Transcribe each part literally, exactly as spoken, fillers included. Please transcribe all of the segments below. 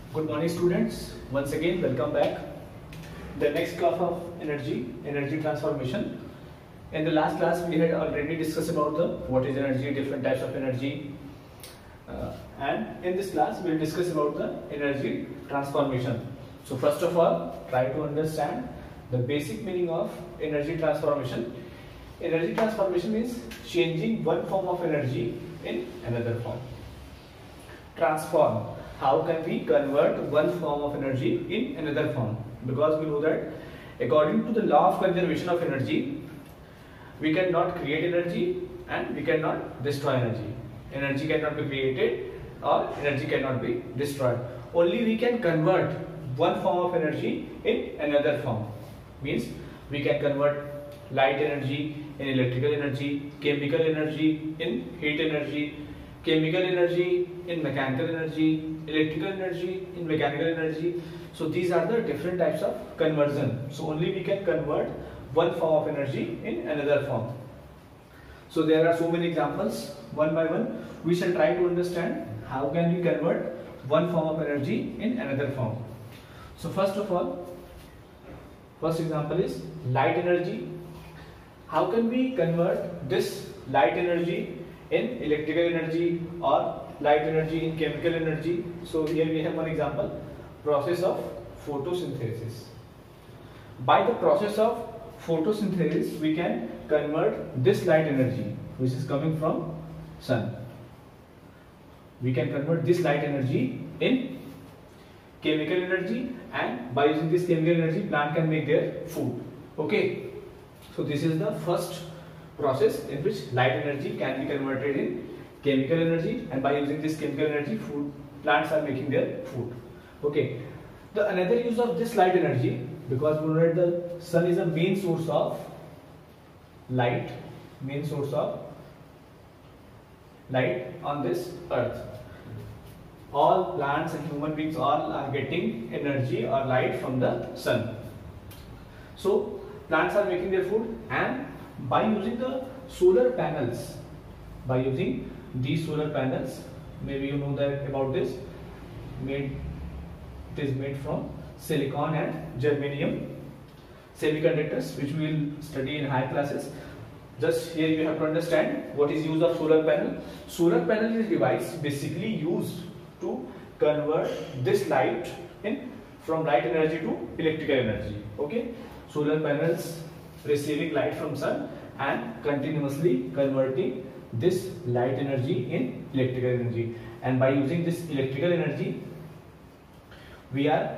Good morning students, once again welcome back. The next class of energy, energy transformation. In the last class we had already discussed about the what is energy, different types of energy, uh, and in this class we will discuss about the energy transformation. So first of all, try to understand the basic meaning of energy transformation. Energy transformation means changing one form of energy in another form. Transform. How can we convert one form of energy in another form? Because we know that according to the law of conservation of energy, we cannot create energy and we cannot destroy energy. Energy cannot be created or energy cannot be destroyed. Only we can convert one form of energy in another form. Means we can convert light energy in electrical energy, chemical energy in heat energy, chemical energy in mechanical energy, electrical energy in mechanical energy. So these are the different types of conversion. So only we can convert one form of energy in another form. So there are so many examples. One by one we shall try to understand how can we convert one form of energy in another form. So first of all, first example is light energy. How can we convert this light energy in electrical energy or light energy in chemical energy? So here we have one example, process of photosynthesis. By the process of photosynthesis we can convert this light energy which is coming from sun. We can convert this light energy in chemical energy, and by using this chemical energy plant can make their food. Okay, so this is the first process in which light energy can be converted in chemical energy, and by using this chemical energy food plants are making their food. Okay, the another use of this light energy, because we know that the sun is a main source of light, main source of light on this earth. All plants and human beings all are getting energy or light from the sun. So plants are making their food, and by using the solar panels, by using these solar panels, maybe you know that about this, made it is made from silicon and germanium semiconductors, which we will study in higher classes. Just here you have to understand what is use of solar panel. Solar panel is a device basically used to convert this light in from light energy to electrical energy. Okay, solar panels receiving light from sun and continuously converting this light energy in electrical energy, and by using this electrical energy we are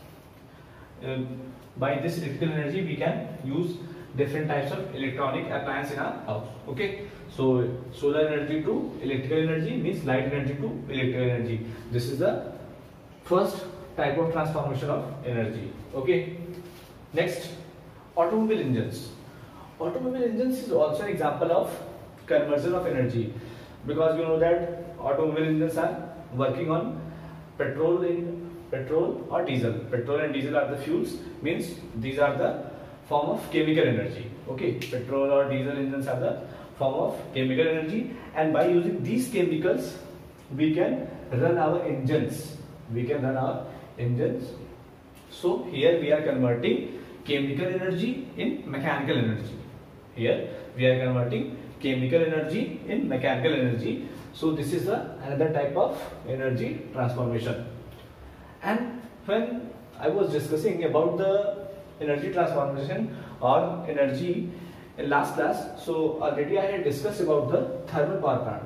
uh, by this electrical energy we can use different types of electronic appliance in our house. Okay, so solar energy to electrical energy means light energy to electrical energy. This is the first type of transformation of energy. Okay, next, automobile engines. Automobile engines is also an example of conversion of energy, because you know that automobile engines are working on petrol in petrol or diesel. Petrol and diesel are the fuels, means these are the form of chemical energy. Okay, petrol or diesel engines are the form of chemical energy, and by using these chemicals we can run our engines. We can run our engines. So here we are converting chemical energy in mechanical energy. Here we are converting chemical energy in mechanical energy. So this is the another type of energy transformation. And when I was discussing about the energy transformation or energy in last class, so already I had discussed about the thermal power plant.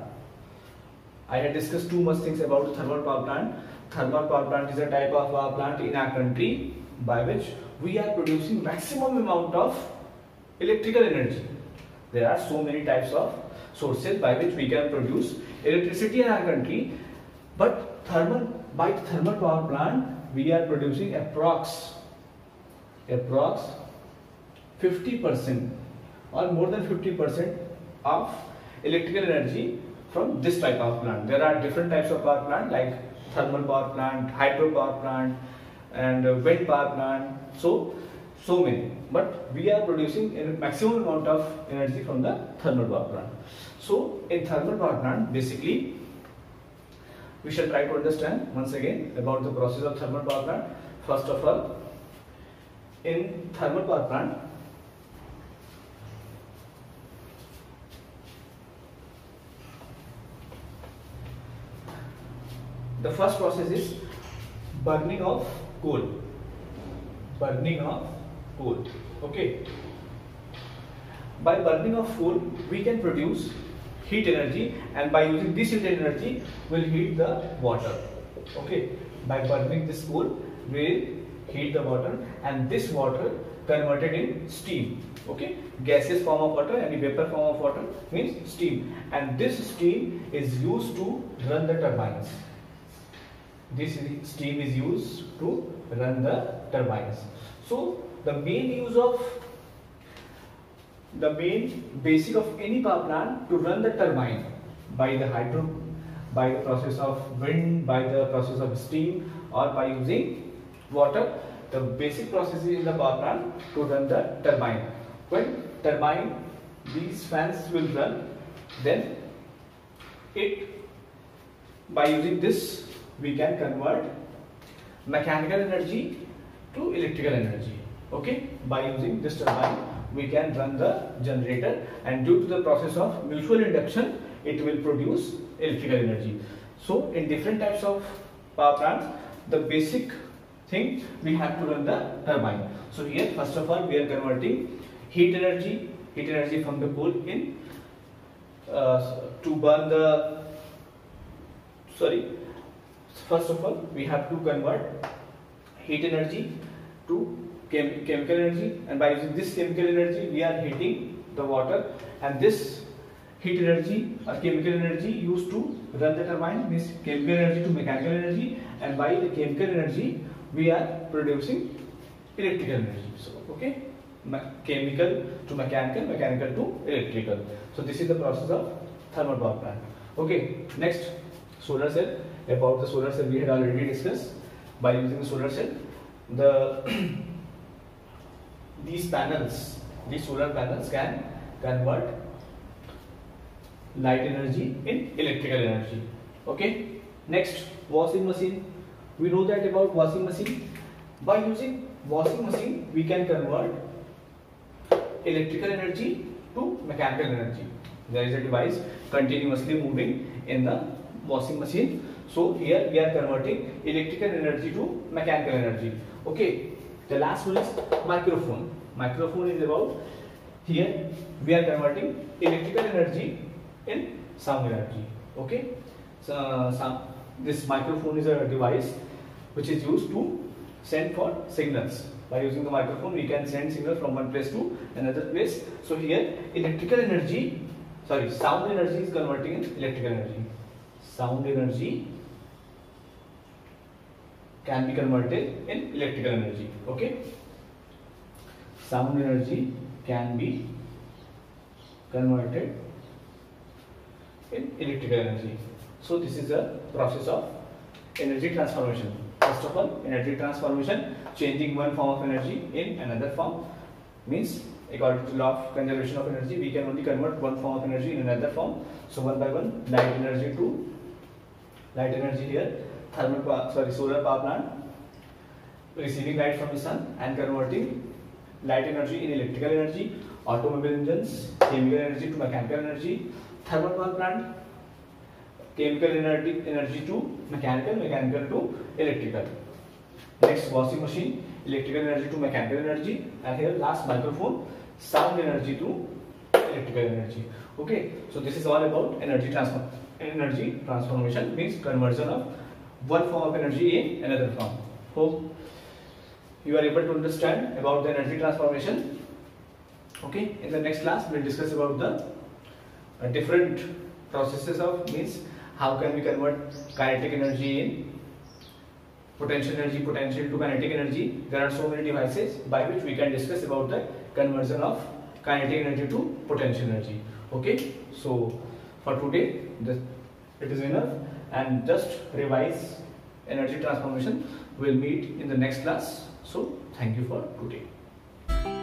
I had discussed too much things about the thermal power plant. Thermal power plant is a type of power plant in our country by which we are producing maximum amount of electrical energy. There are so many types of sources by which we can produce electricity in our country, but thermal by the thermal power plant we are producing approx approx fifty percent or more than fifty percent of electrical energy from this type of plant. There are different types of power plant like thermal power plant, hydro power plant, and wind power plant. So so many, but we are producing a maximum amount of energy from the thermal power plant. So in thermal power plant basically we shall try to understand once again about the process of thermal power plant. First of all, in thermal power plant, the first process is burning of coal. Burning of coal. Okay. By burning of coal, we can produce heat energy, and by using this heat energy, we'll heat the water. Okay. By burning this coal, we'll heat the water, and this water converted in steam. Okay. Gaseous form of water and the vapor form of water means steam, and this steam is used to run the turbines. This steam is used to run the turbines. So the main use of the main basic of any power plant to run the turbine by the hydro, by the process of wind, by the process of steam, or by using water. The basic process is in the power plant to run the turbine. When turbine, these fans will run, then it, by using this, we can convert mechanical energy to electrical energy. Okay, by using this turbine, we can run the generator, and due to the process of mutual induction, it will produce electrical energy. So, in different types of power plants, the basic thing we have to run the turbine. So, here first of all, we are converting heat energy, heat energy from the coal in uh, to burn the sorry. First of all, we have to convert heat energy to chem chemical energy, and by using this chemical energy, we are heating the water, and this heat energy or chemical energy used to run the turbine means chemical energy to mechanical energy, and by the chemical energy, we are producing electrical energy. So, okay, Me chemical to mechanical, mechanical to electrical. So, this is the process of thermal power plant. Okay, next, solar cell. About the solar cell, we had already discussed. By using the solar cell, the these panels, these solar panels can convert light energy in electrical energy. Okay. Next, washing machine. We know that about washing machine. By using washing machine, we can convert electrical energy to mechanical energy. There is a device continuously moving in the washing machine. So here we are converting electrical energy to mechanical energy. Okay. The last one is microphone. Microphone is about, here we are converting electrical energy in sound energy. Okay. So uh, some, this microphone is a device which is used to send for signals. By using the microphone, we can send signal from one place to another place. So here electrical energy, sorry, sound energy is converting in electrical energy. Sound energy can be converted in electrical energy. Okay. Sound energy can be converted in electrical energy. So this is a process of energy transformation. First of all, energy transformation, changing one form of energy in another form, means according to the law of conservation of energy, we can only convert one form of energy in another form. So one by one, light energy to light energy here, thermal power, sorry, solar power plant, receiving light from the sun and converting light energy in electrical energy, automobile engines, chemical energy to mechanical energy, thermal power plant, chemical energy energy to mechanical, mechanical to electrical. Next, washing machine, electrical energy to mechanical energy, and here last microphone, sound energy to electrical energy. Okay, so this is all about energy transfer. Energy transformation means conversion of one form of energy in another form. Hope you are able to understand about the energy transformation. Okay, in the next class we will discuss about the uh, different processes of, means how can we convert kinetic energy in potential energy, potential to kinetic energy. There are so many devices by which we can discuss about the conversion of kinetic energy to potential energy. Okay, so for today this, it is enough, and just revise energy transformation. We'll meet in the next class. So thank you for today.